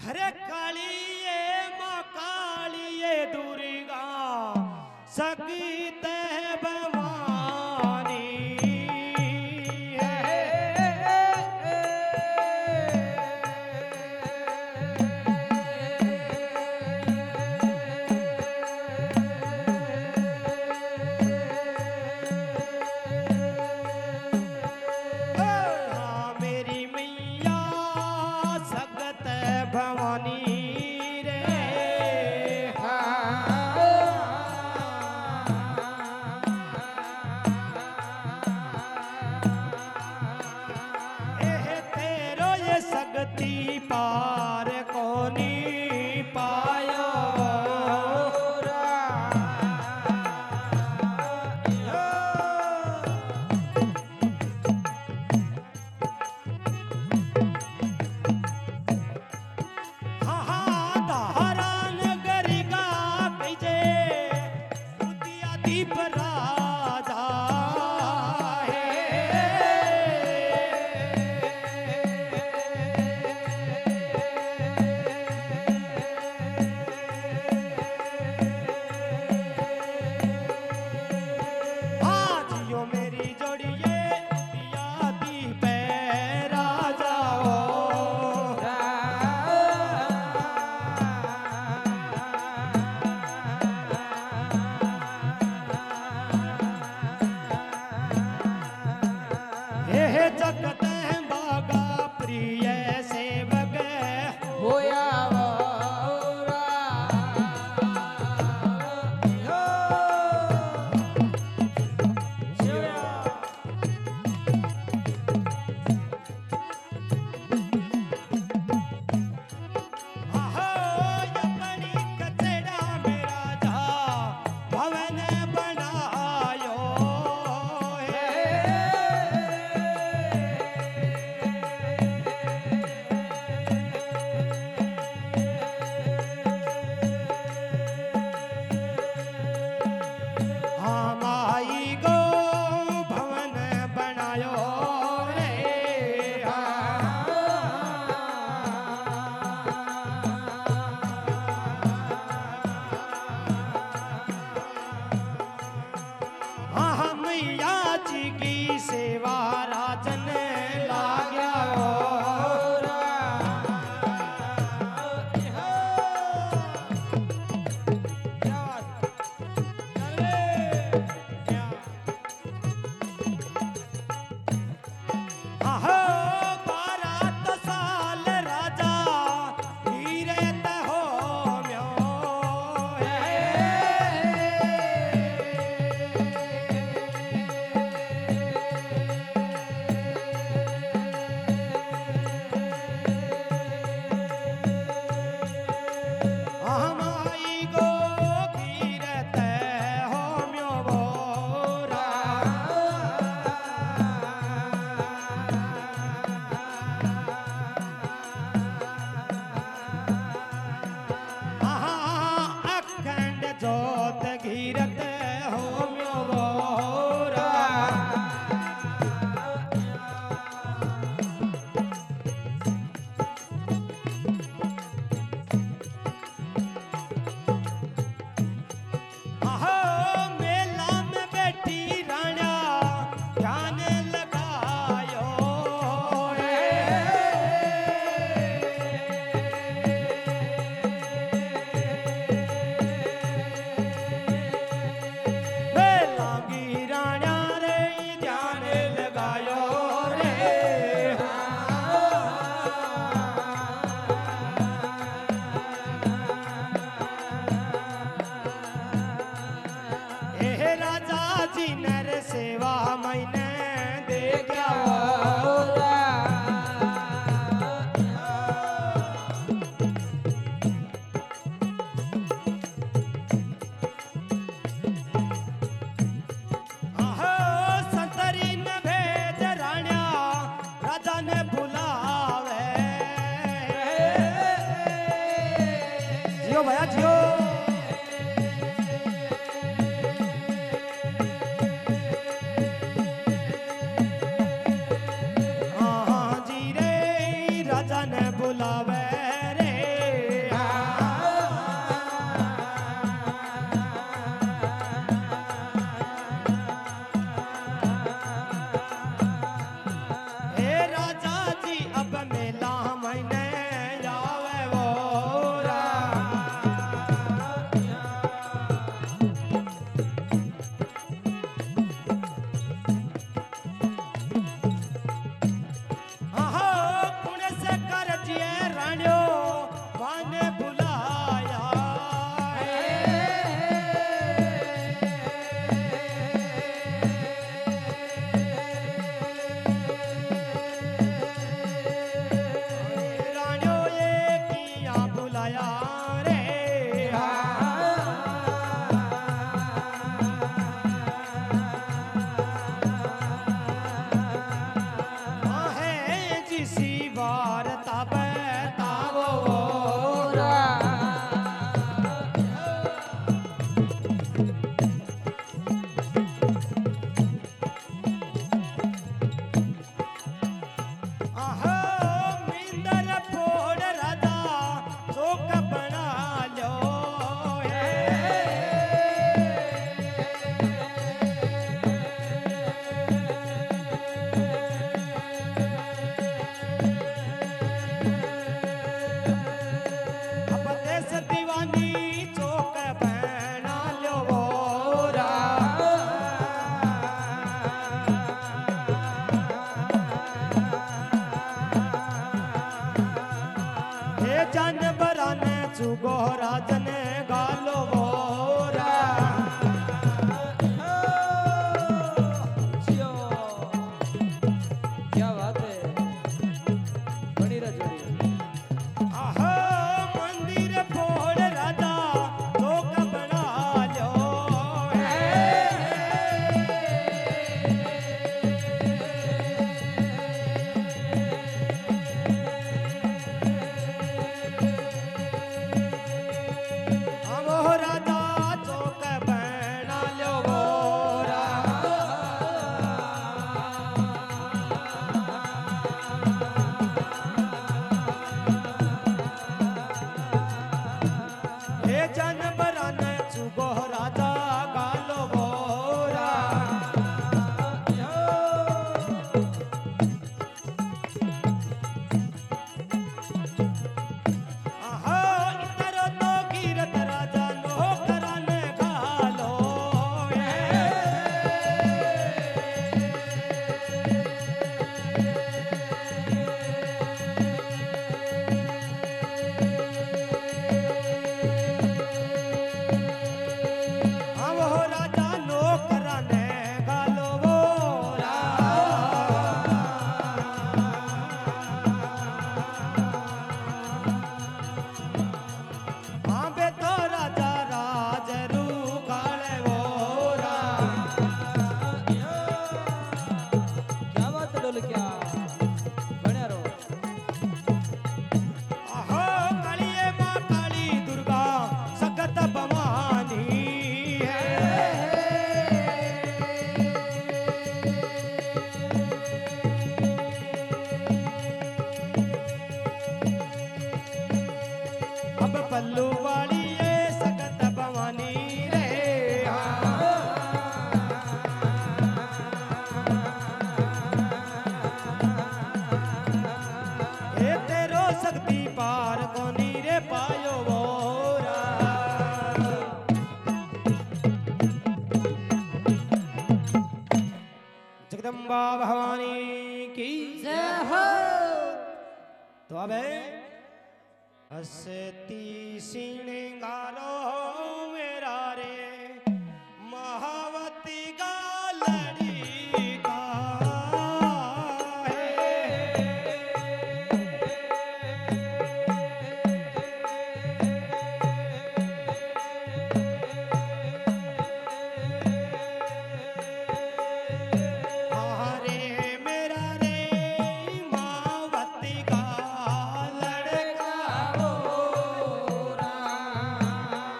अरे कालिए माँ कालिए दुर्गा सकते भवानी हाँ मेरी मैया सकत भवानी रे तेरो ये सकती पार कोनी पायो दीप राजा जियो मेरी जोड़िए दिया दीप राजा हे जगत बागा प्रिय सेवक होया मैया जी की सेवा राजन लाग्या जोत घीरत हो म्यो बोरा मेला में बैठी राणा ध्यान लगायो सेवा मैंने देखा संतरी ने भेज राणा राजा ने बुलावे जियो भैया जियो बुलावे रे चुगो राजन गालो बोरा क्या बात है बनी रहा जोड़ी आहा मंदिर फोड़ राजा लोक बना लो वो राजा चौक बना लो बोरा हे जानवरान चुगो राजा गालो बोरा आहा इतर तो कीरत राजा नौकरान गालो वो राजा नौकरान गालो बोरा हाँ बे तो राजा राज रू काले बोरा क्या बात है डोल क्या बने रहो आहो कालिये माँ काली दुर्गा सकत भवानी है अब पल्लू वाली ये सकत भवानी रे हे तेरो शक्ति पार कोनी रे पायो बोरा जगदम्बा भवानी की जय हो तो अब हसती सिंगारो मेरा रे महावती गालड़ी का हरे मेरा रे महावती का लड़का बोरा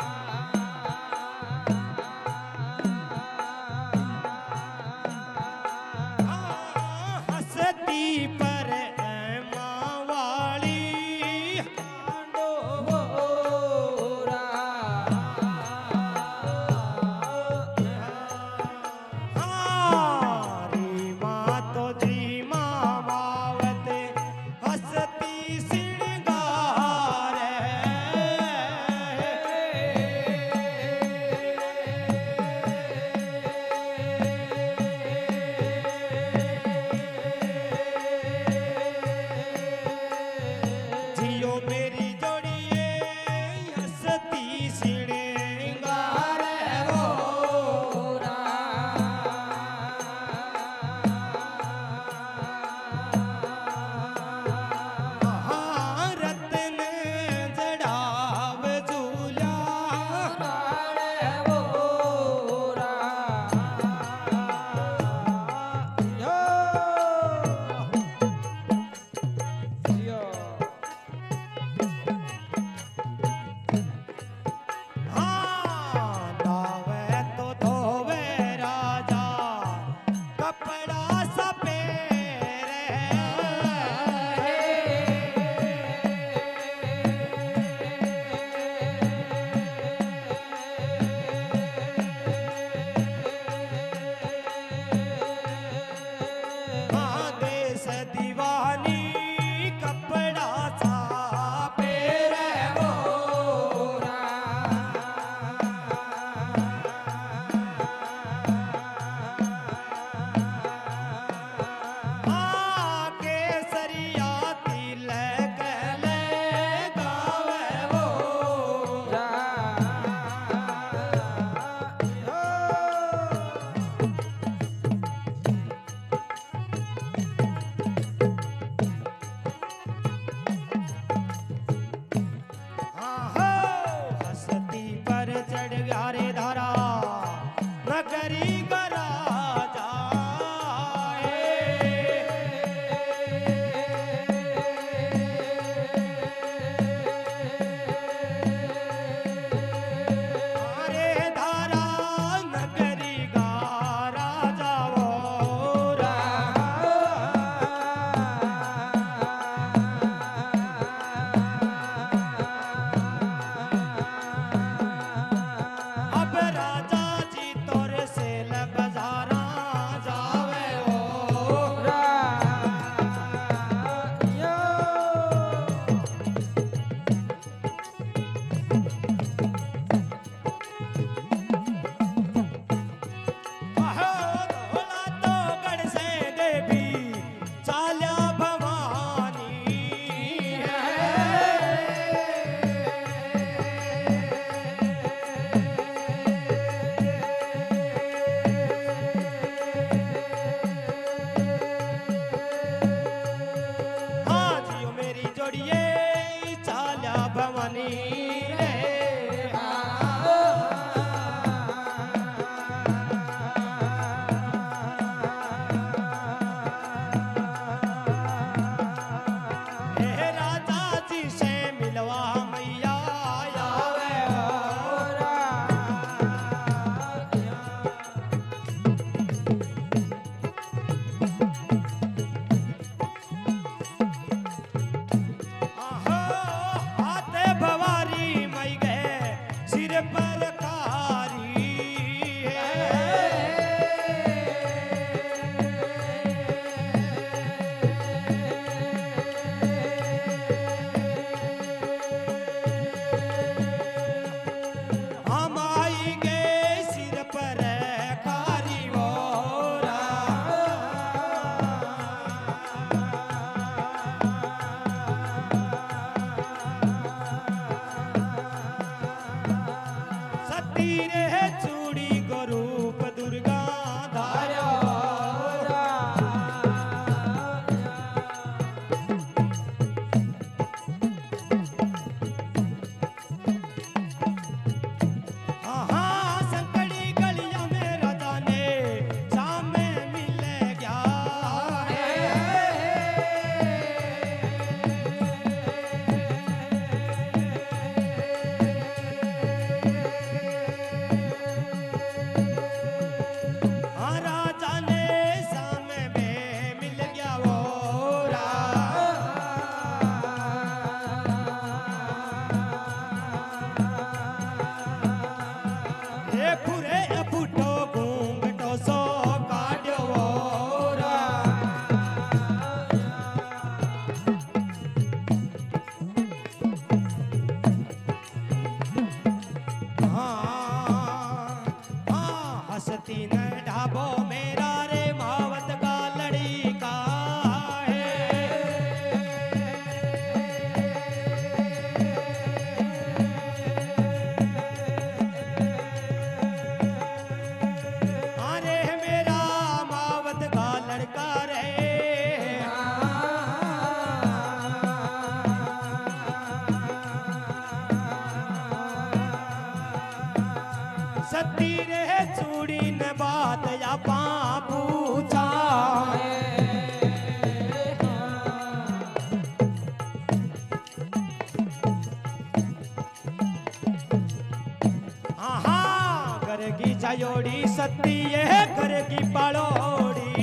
पायोड़ी सती ये घर की पालोड़ी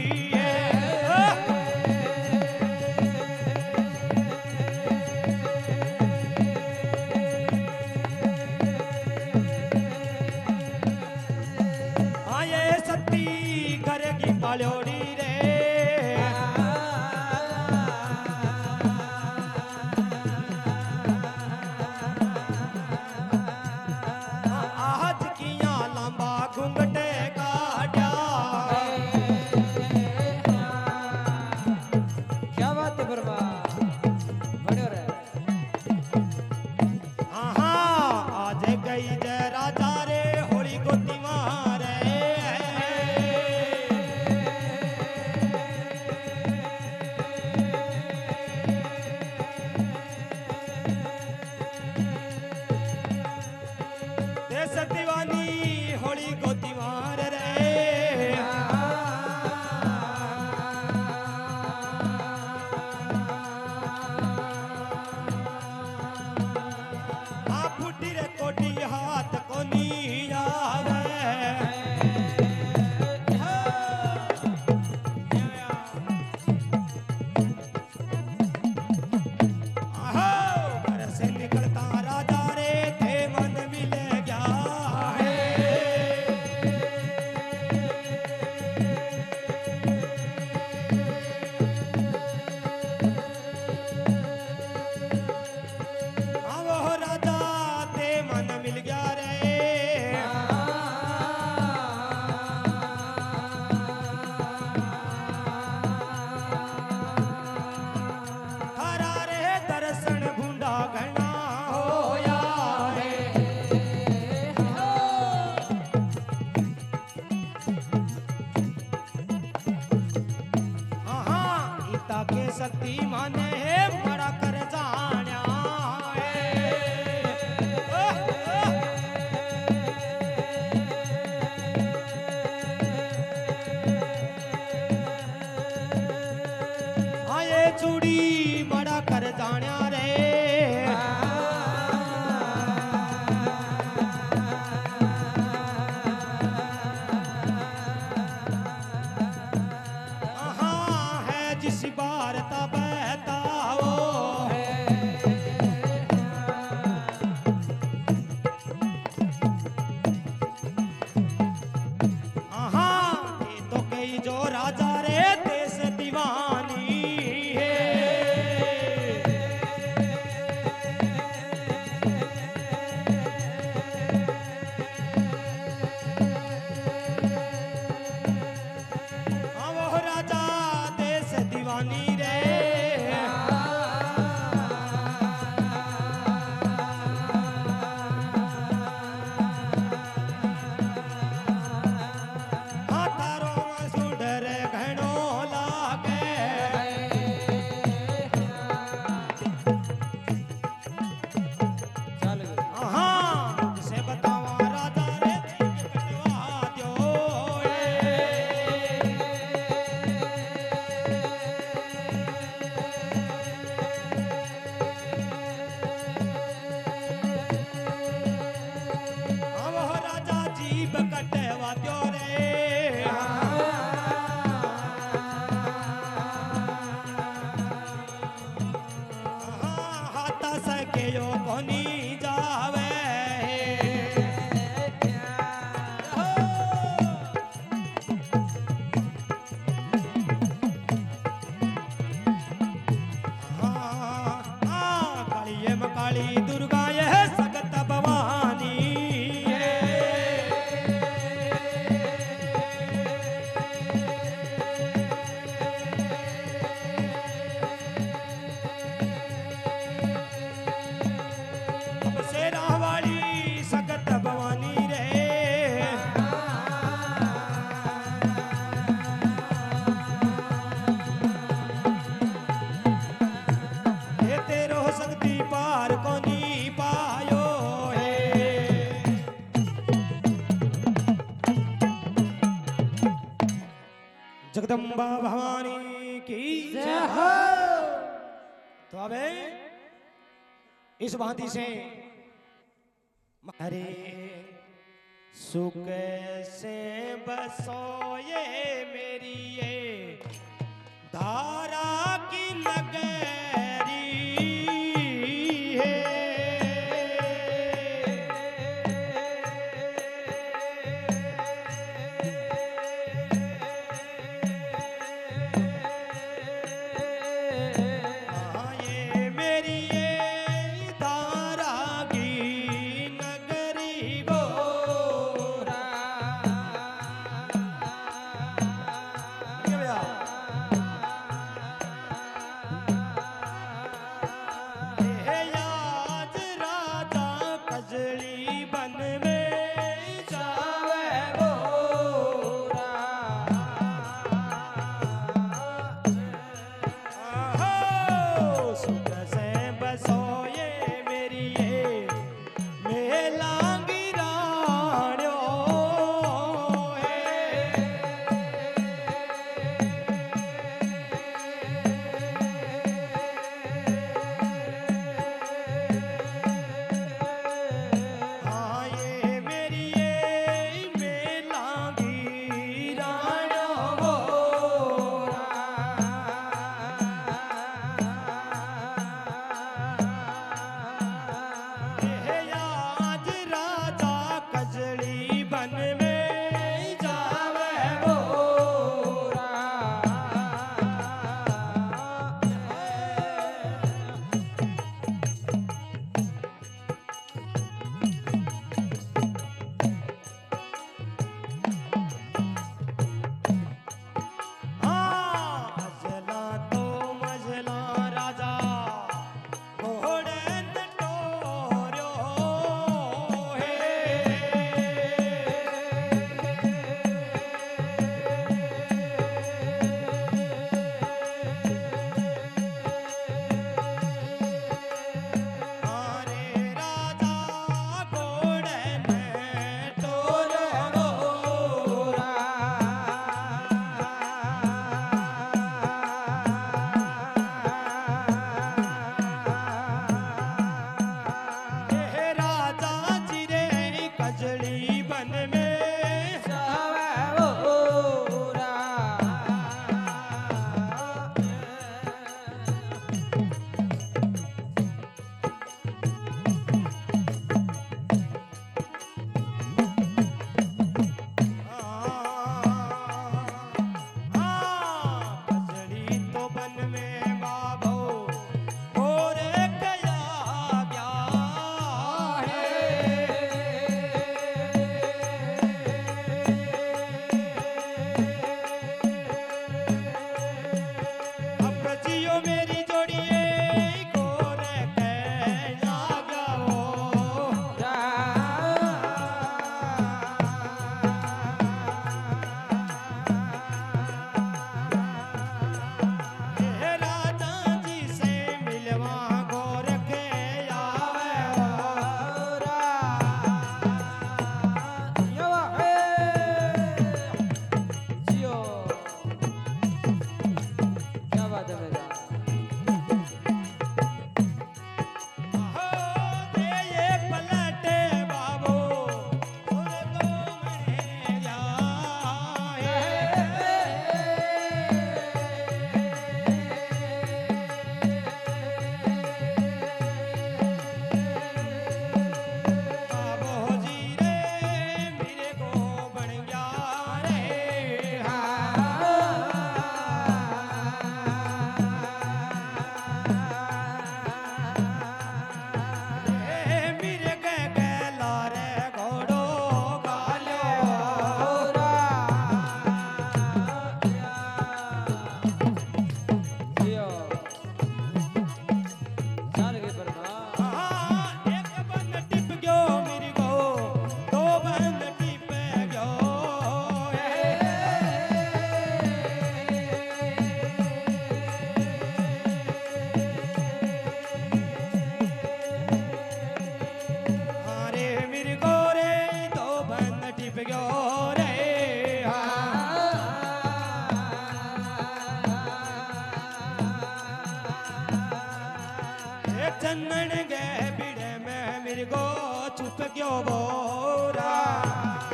हाँ ये सती घर की पालोड़ी रे घुंघटे काट्या क्या बात है बरबा बढ़िया रे हाँ आज गई जय राजा रे होली गोती मारे देश दीवानी होली गोती मार रे आप फुटी रे कोटी हाथ को नी आवे घर से निकलता राजा रे थे मन मिले गया मिल गया रे हरा रे दर्शन भूंडा घना होया रे हाँ इता के शक्ति माने बड़ा कर जाना चूड़ी बड़ा कर जाण्या रे हाँ है जिस बार बहता वो हाँ ये तो कई जो राजा रे देश दीवानी दीवानी रे हाथारों सुडर घणो लागे चल हाँ से बतावा राजा रे कटवा दो कटवा दो रे हाथ सके यो कोनी जावे काली काली दुर्गा यह सगत भवानी जगदम्बा भवानी की जय हो। तो अब इस भांति से अरे सुख से बसोए मेरी ये धारा की नगरी है। हाँ, ये मेरी ये धारा की नगरी गोरा। ये आज राजा कजली बन में जावे गोरा। आहो, सुख से बसोए मेरी ये मेलांगी राण्यो हाँ, ये मेरी ये मेलांगी राण्यो गोरा। ये आज राजा कजली बन में जावे गोरा। हाँ, मजला तो मजला राजा घोड़े नटोर्यो अरे राजा घोड़े नटोर्यो गोरा। हे राजा जी रे कजली बन में जावे गोरा। कजली तो बन में बाबो और गया गया अब जियो मेरी जोड़िए गोर गया हे राजा जी से मिलवा गोर के आवे गोरा। जियो क्या बात है मेरा हो दे ये पलटे बाबू सुर तो मने जाए। बाबू जी रे मेरे को बन गया रे मेरे के गला रे घोड़ो गालो जियो चाल गई पर एक बंद टिप गयो मेरी को दो बंद टिप गयो अरे मेरी को रे दो बंद टिप गयो रे एक चन्नन गे बिड़े में मेरे को छुप गयो बोरा।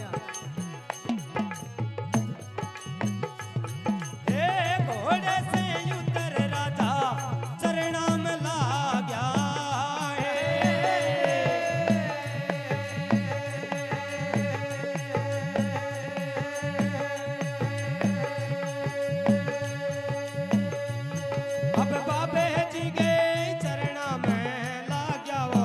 घोड़े से उतर राजा चरणा में लाग्या अब बाबे जी के चरणा में लाग्या वो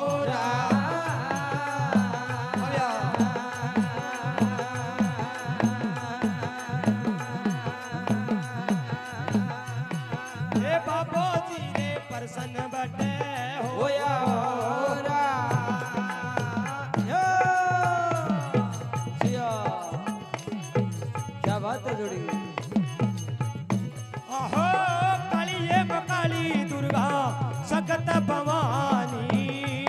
बाबो जी रे प्रसन्न बटे होया होरा यो जिया क्या बात है जोड़ी आहो काली ये काली दुर्गा सकत भवानी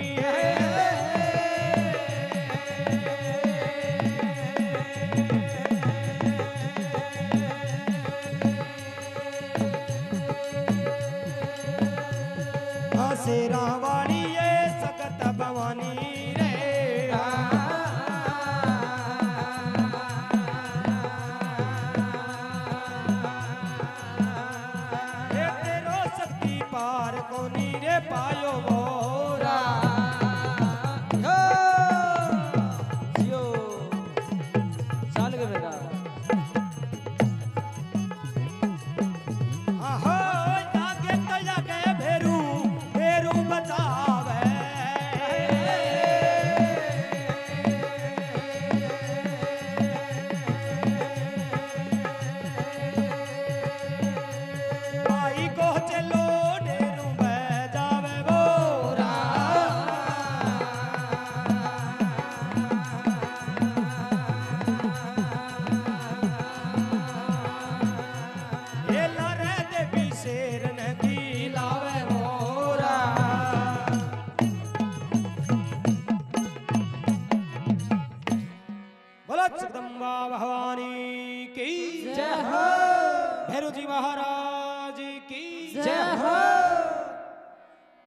शेरा वाली ये सकत भवानी रे ये तेरो शक्ति पार कोनी रे पायो मोरा यो जियो चाल के बेटा आहो जागे तो जागे भेरू भेरू बचावे भाई को चलो डेरू बजावे बोरा ये लरे देवी शेर ने की लावे मोरा बोलो जगदम्बा भवानी की जय हो भैरू जी महाराज